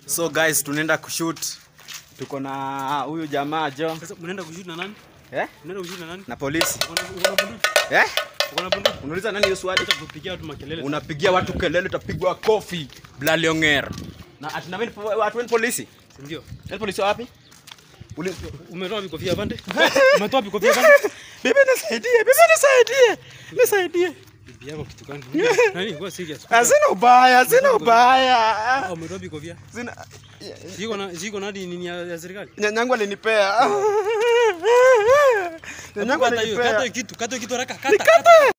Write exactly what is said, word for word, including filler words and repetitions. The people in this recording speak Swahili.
So guys, tunaenda kushoot. Tuko na huyu jamaa Jo. Sasa mnaenda kushoot na nani? Eh? Mnaenda kushoot na nani? Na polisi. Una bunduki? Eh? Una bunduki? Unauliza nani hiyo swali? Utapigia watu makelele. Unapigia watu kelele, utapigwa kofi. Blalionger. Na atina mimi watu ni polisi. Ndio. Ni polisi wapi? Ule Umetoa vikofia bande? Umetoa vikofia bande? Bibi nisaidie, bibi nisaidie. Nisaidie. Bibi yako kitu gani? Nani? Kwa serious. Hazina ubaya, hazina ubaya. Ah, umetoa vikofia? Zina Ziko na ziko na nini ya serikali? Nyanyangu alinipea. Nyanyangu alinipea. Kata kitu, kata kitu haraka, kata.